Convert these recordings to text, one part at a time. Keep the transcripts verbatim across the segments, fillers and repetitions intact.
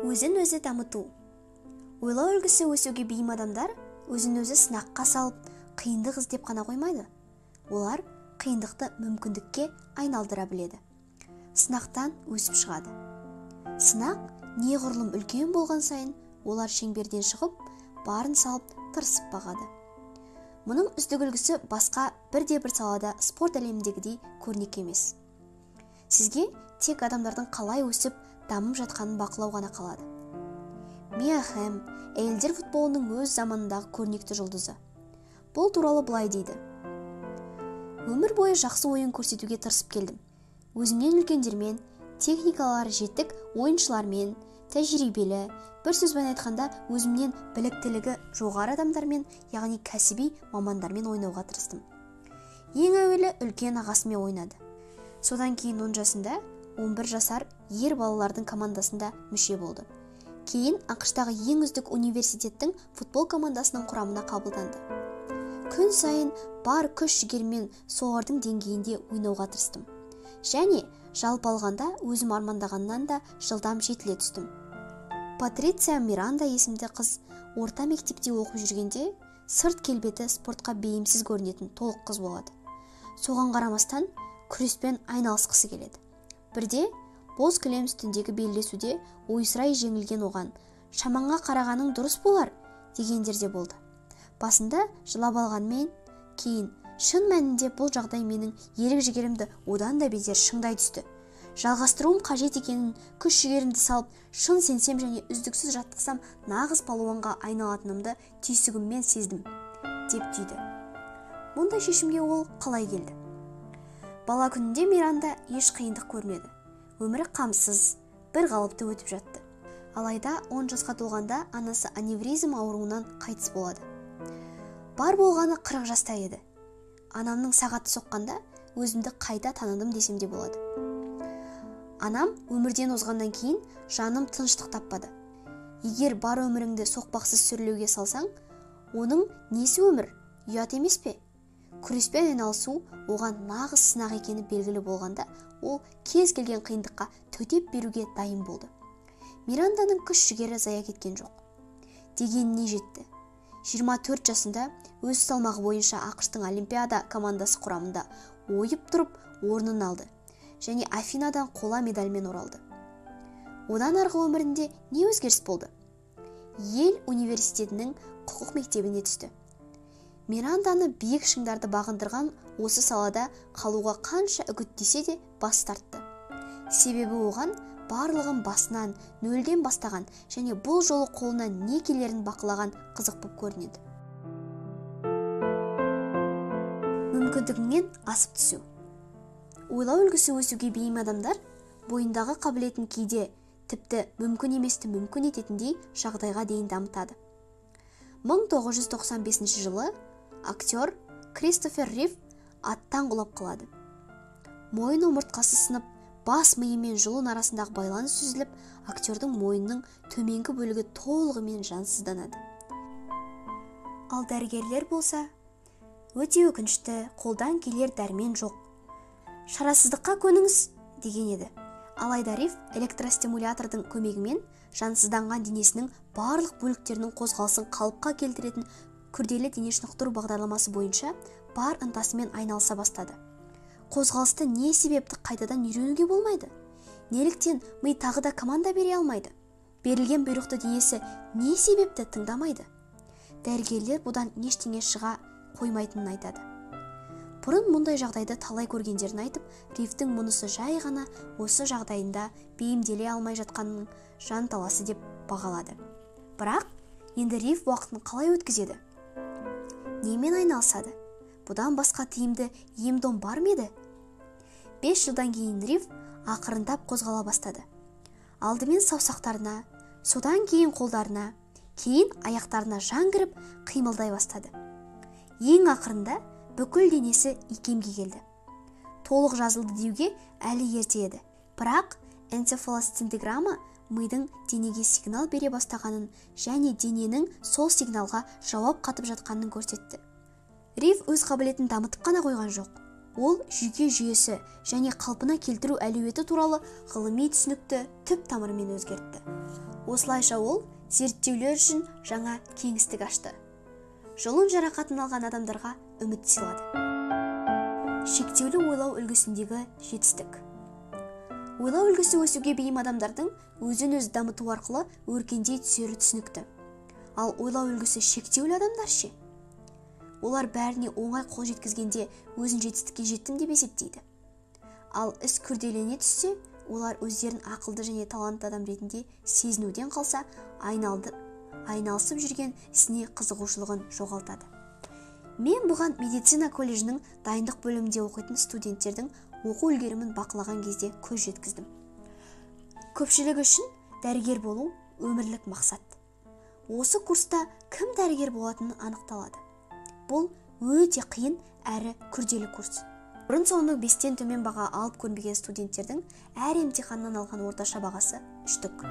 Өзін өзі дамыту. Ойлау үлгісі өсуге бейім адамдар өзін өзі сынаққа салып, қиындық іздеп қана қоймайды. Олар қиындықты мүмкіндікке айналдыра біледі. Сынақтан өсіп шығады. Сынақ неғұрлым үлкен болған сайын, олар шеңберден шығып, барын салып, тырысып бағады. Мұның үздік үлгісі басқа бірде бір салада спорт әлеміндегідей көрнек емес. Сізге тек адамдардың қалай өсіп, дамып жатқанын бақылау ғана қалады. Мия Хэм, әйелдер футболының өз заманындағы көрнекті жұлдызы. Бұл туралы былай дейді: өмір бойы жақсы ойын көрсетуге тырысып келдім. Өзімнен үлкендермен, техникалары жетік ойыншылармен, тәжірибелі, бір сөзбен айтқанда өзімнен біліктілігі жоғары адамдармен, яғни кәсіби мамандармен ойнауға тырыстым. Ең әуелі үлкен ағасымен ойнады. Содан кейін он жасында он бір жасар ер балалардың командасында мүше болды. Кейін ақштағы ең үздік университеттің футбол командасының құрамына қабылданды. Күн сайын бар күш-жігермен солардың деңгейінде ойнауға тырыстым. Және жалпы алғанда өзім армандағаннан да жылдам жетіле түстім. Патриция Миранда есімді қыз орта мектепте оқып жүргенде сырт келбеті спортқа бейімсіз көрінетін толық қыз болады. Соған қарамастан күреспен айналысқысы келеді. Бірде боз кілем үстіндегі белдесуде ойсырай жеңілген оған «шаманға қарағаның дұрыс болар» дегендер де болды. Басында жылап алғанмен, кейін шын мәнінде бұл жағдай менің ерік-жігерімді одан да бетер шыңдай түсті. Жалғастыруым қажет екенін күш-жігерімді салып, шын сенсем және үздіксіз жаттықсам, нағыз палуанға айналатынымды түйсігіммен сездім, деп түйді. Мұндай шешімге ол қалай келді? Бала күнінде Миранда еш қиындық көрмеді. Өмірі қамсыз, бір қалыпты өтіп жатты. Алайда он жасқа толғанда анасы аневризм ауруынан қайтыс болады. Бар болғаны қырық жаста еді. Анамның сағаты соққанда өзімді қайта таныдым десем де болады. Анам өмірден озғаннан кейін жаным тыныштық таппады. Егер бар өміріңді соқпақсыз сүрлеуге салсаң, оның несі өмір? Ұят емес пе? Күреспен айналысу оған нағыз сынақ екені белгілі болғанда, ол кез келген қиындыққа төтеп беруге дайын болды. Миранданың күш-жігері зая кеткен жоқ. Дегеніне жетті. жиырма төрт жасында өз салмағы бойынша ақштың Олимпиада командасы құрамында ойып тұрып орнын алды және Афинадан қола медальмен оралды. Одан арғы өмірінде не өзгеріс болды? Йель университетінің құқық мектебіне түсті. Миранданы биік шыңдарды бағындырған осы салада қалуға қанша үгіттесе де бас тартты. Себебі оған барлығын басынан, нөлден бастаған және бұл жолы қолына не келерін бақылаған қызық боп көрінеді. Мүмкіндігінен асып түсу. Ойлау үлгісі өсуге бейім адамдар бойындағы қабілетін кейде тіпті мүмкін еместі мүмкін ететіндей жағдайға дейін дамытады. мың тоғыз жүз тоқсан бесінші жылы актер Кристофер Рив аттан құлап қалады. Мойын омыртқасы сынып, бас миы мен жұлын арасындағы байланыс үзіліп, актердің мойнының төменгі бөлігі толығымен жансызданады. Ал дәрігерлер болса, өте өкінішті, қолдан келер дәрмен жоқ. Шарасыздыққа көніңіз деген еді. Алайда Рив электростимулятордың көмегімен жансызданған денесінің барлық бөліктерінің қозғалысын қалыпқа келтіретін күрделі дене шынықтыру бағдарламасы бойынша бар ынтасымен айналыса бастады. Қозғалысты не себепті қайтадан үйренуге болмайды? Неліктен ми тағы да команда бере алмайды? Берілген бұйрықты денесі не себепті тыңдамайды? Дәрігерлер бұдан ештеңе шыға қоймайтынын айтады. Бұрын мұндай жағдайды талай көргендерін айтып, Ривтің мұнысы жай ғана осы жағдайында бейімделе алмай жатқанның жан таласы деп бағалады. Бірақ енді Рив уақытын қалай өткізеді? Немен айналысады? Бұдан басқа тиімді ем-дом бар ма еді? бес жылдан кейін Рив ақырындап қозғала бастады. Алдымен саусақтарына, содан кейін қолдарына, кейін аяқтарына жан кіріп қимылдай бастады. Ең ақырында бүкіл денесі икемге келді. Толық жазылды деуге әлі ерте еді. Бірақ энцефалосцинтиграмма мидың денеге сигнал бере бастағанын және дененің сол сигналға жауап қатып жатқанын көрсетті. Рив өз қабілетін дамытып қана қойған жоқ. Ол жүйке жүйесі және қалпына келтіру әлеуеті туралы ғылыми түсінікті түп тамырымен өзгертті. Осылайша ол зерттеулер үшін жаңа кеңістік ашты. Жұлын жарақатын алған адамдарға үміт сыйлады. Шектеулі ойлау үлгісіндегі жетістік. Ойлау үлгісі өсуге бейім адамдардың өзін-өзі дамыту арқылы өркендей түсері түсінікті. Ал ойлау үлгісі шектеулі адамдар ше? Олар бәріне оңай қол жеткізгенде өзін жетістікке жеттім деп есептейді. Ал іс күрделене түссе, олар өздерін ақылды және талантты адам ретінде сезінуден қалса, айналды, айналысып жүрген ісіне қызығушылығын жоғалтады. Мен бұған медицина колледжінің дайындық бөлімінде оқитын студенттердің оқу үлгерімін бақылаған кезде көз жеткіздім. Көпшілігі үшін дәрігер болу өмірлік мақсат. Осы курста кім дәрігер болатыны анықталады. Бұл өте қиын әрі күрделі курс. Бұрын соңды бестен төмен баға алып көрмеген студенттердің әр емтиханнан алған орташа бағасы үштік.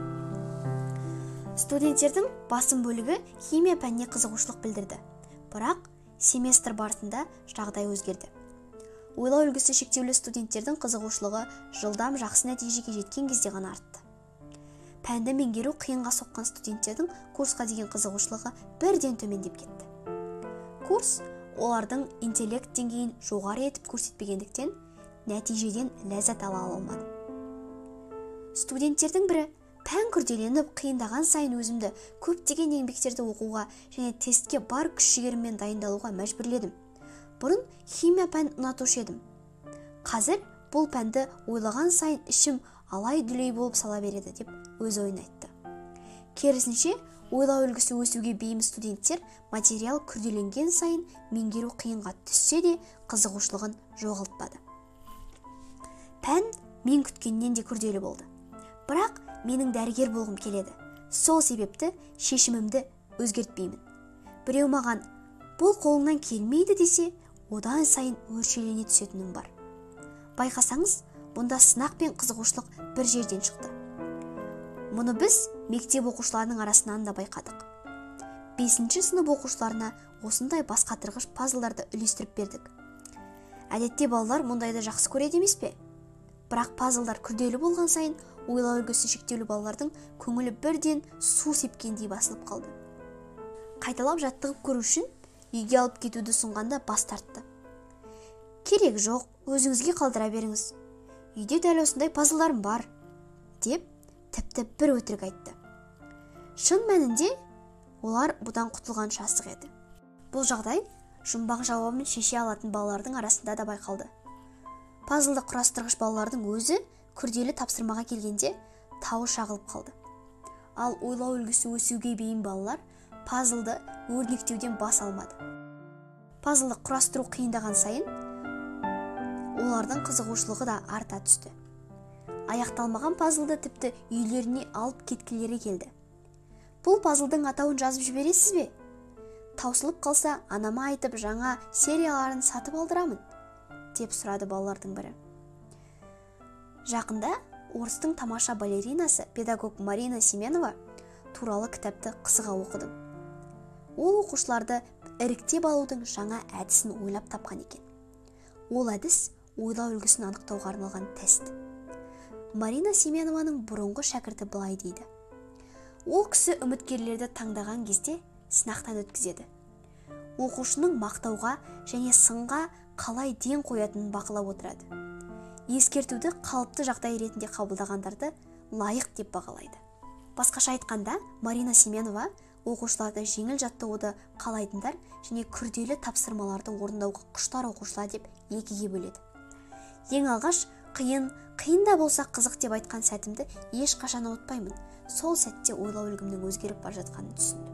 Студенттердің басым бөлігі химия пәніне қызығушылық білдірді. Бірақ семестр барысында жағдай өзгерді. Ойлау үлгісі шектеулі студенттердің қызығушылығы жылдам жақсы нәтижеге жеткен кезде ғана артты. Пәнді меңгеру қиынға соққан студенттердің курсқа деген қызығушылығы бірден төмендеп кетті. Курс олардың интеллект деңгейін жоғары етіп көрсетпегендіктен нәтижеден ләззат ала алмады. Студенттердің бірі пән күрделеніп қиындаған сайын өзімді көптеген еңбектерді оқуға және тестке бар күш-жігеріммен дайындалуға мәжбүрледім. Бұрын химия пән ұнатушы едім. Қазір бұл пәнді ойлаған сайын ішім алай-дүлей болып сала береді деп өз ойын айтты. Керісінше, ойлау үлгісі өсуге бейім студенттер материал күрделенген сайын меңгеру қиынға түссе де қызығушылығын жоғалтпады. Пән мен күткеннен де күрделі болды. Бірақ менің дәрігер болғым келеді. Сол себепті шешімімді өзгертпеймін. Біреу маған бұл қолыңнан келмейді десе, одан сайын өршелене түсетінім бар. Байқасаңыз, бұнда сынақ пен қызығушылық бір жерден шықты. Мұны біз мектеп оқушыларының арасынан да байқадық. бесінші сынып оқушыларына осындай бас қатырғыш пазлдарды үлестіріп бердік. Әдетте балалар мұндайды жақсы көреді емес пе? Бірақ пазлдар күрделі болған сайын ойлау үлгісі шектеулі балалардың көңілі бірден су сепкендей басылып қалды. Қайталап жаттығып көру үшін үйге алып кетуді ұсынғанда бас тартты. Керек жоқ, өзіңізге қалдыра беріңіз. Үйде дәл осындай пазлдарым бар, деп тіпті бір өтірік айтты. Шын мәнінде олар бұдан құтылған шасық еді. Бұл жағдай жұмбақ жауабын шеше алатын балалардың арасында да байқалды. Пазлды құрастырғыш балалардың өзі күрделі тапсырмаға келгенде тауы шағылып қалды. Ал ойлау үлгісі өсуге бейім балалар пазлды өрнектеуден бас алмады. Пазлды құрастыру қиындаған сайын олардың қызығушылығы да арта түсті. Аяқталмаған пазлды тіпті үйлеріне алып кеткілері келді. Бұл пазлдың атауын жазып жібересіз бе? Таусылып қалса, анама айтып жаңа серияларын сатып алдырамын, деп сұрады балалардың бірі. Жақында орыстың тамаша балеринасы педагог Марина Семенова туралы кітапты қызыға оқыдым. Ол оқушыларды іріктеп алудың жаңа әдісін ойлап тапқан екен. Ол әдіс ойлау үлгісін анықтауға арналған тест. Марина Семенованың бұрынғы шәкірті былай дейді. Ол кісі үміткерлерді таңдаған кезде сынақтан өткізеді. Оқушының мақтауға және сынға қалай ден қоятынын бақылап отырады. Ескертуді қалыпты жағдай ретінде қабылдағандарды лайық деп бағалайды. Басқаша айтқанда, Марина Семенова оқушыларды жеңіл жаттығуды қалайтындар және күрделі тапсырмаларды орындауға құштар оқушылар деп екіге бөледі. Ең алғаш қиын, қиын да болса қызық деп айтқан сәтімді ешқашан ұмытпаймын. Сол сәтте ойлау үлгімнің өзгеріп бара жатқанын түсіндім.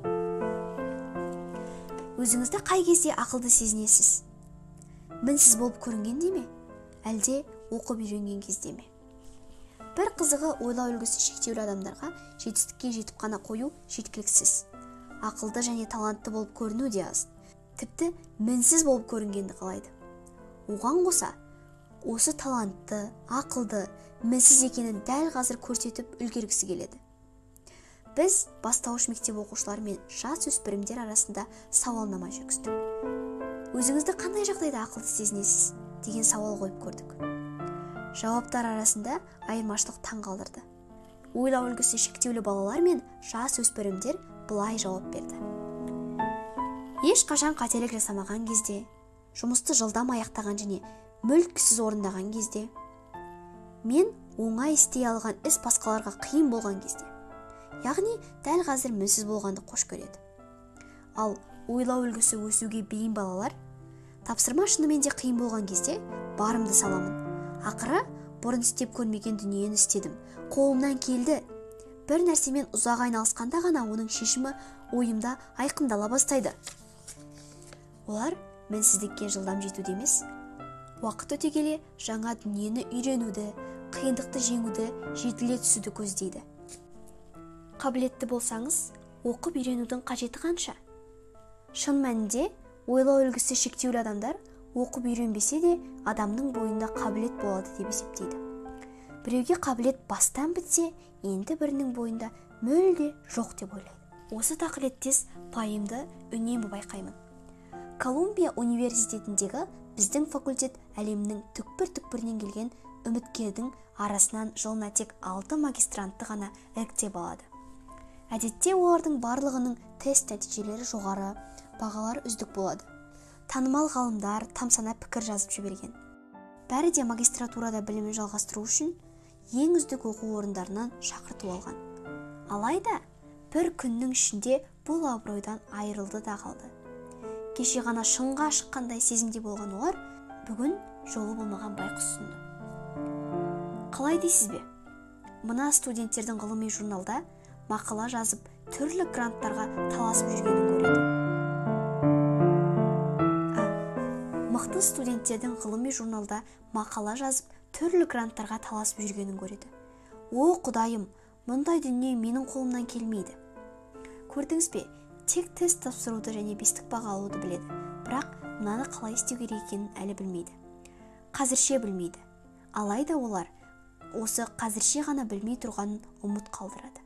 Өзіңізді қай кезде ақылды сезінесіз? Мінсіз болып көрінгенде ме? Әлде оқып үйренген кезде ме? Бір қызығы ойлау үлгісі шектеулі адамдарға жетістікке жетіп қана қою жеткіліксіз. Ақылды және талантты болып көріну де аз. Тіпті мінсіз болып көрінгенді қалайды. Оған қоса, осы талантты, ақылды, мінсіз екенін дәл қазір көрсетіп үлгергісі келеді. Біз бастауыш мектеп оқушылары мен жас өспірімдер арасында сауалнама жүргіздік. өзіңізді қандай жағдайда ақылды сезінесіз деген сауал қойып көрдік. Жауаптар арасында айырмашылық таң қалдырды. Ойлау үлгісі шектеулі балалар мен жас өспірімдер былай жауап берді. Ешқашан қателік жасамаған кезде, жұмысты жылдам аяқтаған және мүлткісіз орындаған кезде, мен оңай істей алған іс басқаларға қиын болған кезде, яғни дәл қазір мінсіз болғанды қош көреді. Ал ойлау үлгісі өсуге бейім балалар, тапсырма шынымен де қиын болған кезде барымды саламын. Ақыры бұрын істеп көрмеген дүниені істедім. Қолымнан келді. Бір нәрсемен ұзақ айналысқанда ғана оның шешімі ойымда айқындала бастайды. Олар мінсіздікке жылдам жетуде емес, уақыт өте келе жаңа дүниені үйренуді, қиындықты жеңуді, жетіле түсуді көздейді. Қабілетті болсаңыз, оқып үйренудің қажеті қанша? Шын мәнінде, ойлау үлгісі шектеулі адамдар оқып үйренбесе де адамның бойында қабілет болады деп есептейді. Біреуге қабілет бастан бітсе, енді бірінің бойында мүлде жоқ деп ойлайды. Осы тақылеттес пайымды үнемі байқаймын. Колумбия университетіндегі біздің факультет әлемнің түкпір-түкпірінен келген үміткердің арасынан жылына тек алты магистрантты ғана іріктеп алады. Әдетте олардың барлығының тест нәтижелері жоғары, бағалар үздік болады. Танымал ғалымдар тамсана пікір жазып жіберген. Бәрі де магистратурада білімін жалғастыру үшін ең үздік оқу орындарынан шақырту алған. Алайда бір күннің ішінде бұл абыройдан айырылды да қалды. Кеше ғана шыңға шыққандай сезімде болған олар бүгін жолы болмаған байқұс ұсынды. Қалай дейсіз бе? Мына студенттердің ғылыми журналда мақала жазып, түрлі гранттарға таласып жүргенін көреді. Мықты студенттердің ғылыми журналда мақала жазып, түрлі гранттарға таласып жүргенін көреді. О, Құдайым, мұндай дүние менің қолымнан келмейді. Көрдіңіз бе, тек тест тапсыруды және бестік баға алуды біледі, бірақ мынаны қалай істеу керек екенін әлі білмейді. Қазірше білмейді. Алайда олар осы қазірше ғана білмей тұрғанын ұмыт қалдырады.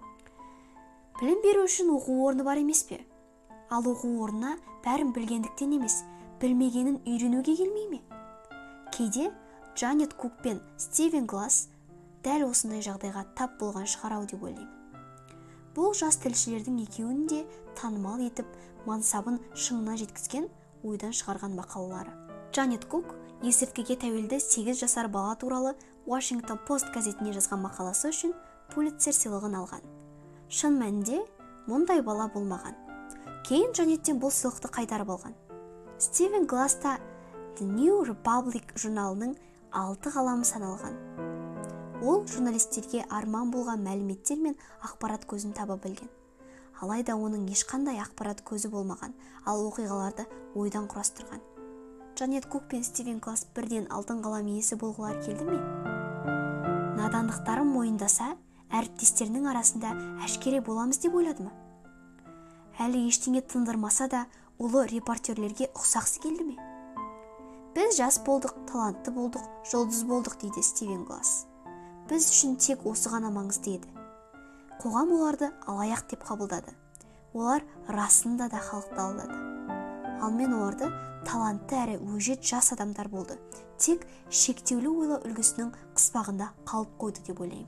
Білім беру үшін оқу орны бар емес пе? Ал оқу орнына бәрін білгендіктен емес, білмегенін үйренуге келмей ме? Кейде Джанет Кук пен Стивен Гласс дәл осындай жағдайға тап болған шығар-ау деп ойлаймын. Бұл жас тілшілердің екеуін де танымал етіп, мансабын шыңына жеткізген, ойдан шығарған мақалалары. Джанет Кук есірткіге тәуелді сегіз жасар бала туралы Washington Post газетіне жазған мақаласы үшін Пулитцер сыйлығын алған. Шын мәнінде мұндай бала болмаған. Кейін Джанеттен бұл сыйлықты қайтарып алған. Стивен Гласс та The New Republic журналының алты қаламы саналған. Ол журналистерге арман болған мәліметтер мен ақпарат көзін таба білген. Алайда оның ешқандай ақпарат көзі болмаған, ал оқиғаларды ойдан құрастырған. Джанет Кук пен Стивен Гласс бірден алтын қалам иесі болғылар келді ме? Надандықтарын мойындаса, әріптестерінің арасында әшкере боламыз деп ойлады ма? Әлі ештеңе тындырмаса да, ұлы репортерлерге ұқсақсы келді ме? Біз жас болдық, талантты болдық, жұлдыз болдық дейді Стивен Гласс. Біз үшін тек осы ғана маңызды еді. Қоғам оларды алаяқ деп қабылдады. Олар расында да халықты алдады. Ал мен оларды талантты әрі өжет жас адамдар болды. Тек шектеулі ойлау үлгісінің қыспағында қалып қойды деп ойлаймын.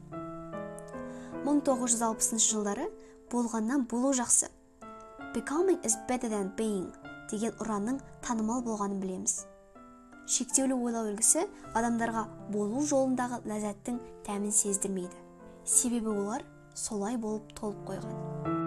мың тоғыз жүз алпысыншы жылдары болғаннан болу жақсы. Becoming is better than being деген ұранның танымал болғанын білеміз. Шектеулі ойлау үлгісі адамдарға болу жолындағы ләззаттың дәмін сездірмейді. Себебі олар солай болып толып қойған.